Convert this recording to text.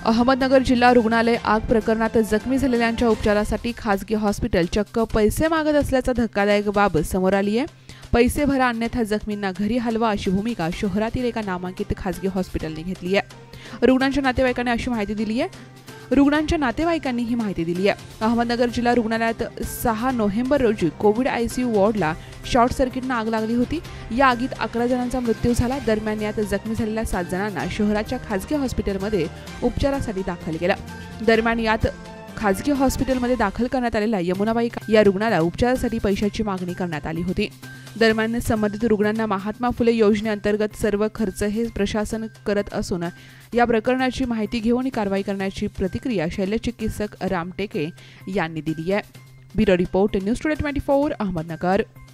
अहमदनगर जिल्हा रुग्णालय आग प्रकरणात जखमी झालेल्यांच्या उपचारासाठी खासगी हॉस्पिटल चक्क पैसे मागत असल्याचा धक्कादायक बाब समोर आली आहे। पैसे भरा अन्यथा जखमींना घरी हलवा अशी भूमिका शहरातील एका नामांकित खासगी हॉस्पिटलने घेतली आहे। रुग्णांच्या नातेवाईकांनी अशी माहिती दिली आहे। ही माहिती दिली आहे। अहमदनगर जिल्हा रुग्णालयात 6 नोव्हेंबर रोजी कोविड आयसीयू वॉर्डला शॉर्ट सर्किटने आग लागली होती। या आगीत 11 जणांचा मृत्यू झाला। दरम्यान यात जखमी झालेल्या 7 जणांना शहराच्या खासगी हॉस्पिटलमध्ये उपचारासाठी दाखल केलं। दरम्यान यात खासगी हॉस्पिटलमध्ये दाखल करण्यात आलेल्या यमुनाबाई या रुग्णाला उपचारासाठी पैशाची मागणी करण्यात आली होती। दरम्यान संबंधित रुग्णांना महात्मा फुले योजनेअंतर्गत सर्व खर्च हे प्रशासन करत असून या प्रकरणाची माहिती घेऊन कारवाई करण्याची प्रतिक्रिया शल्यचिकित्सक राम टेके यांनी दिली आहे। Bureau report news today 24 Ahmednagar.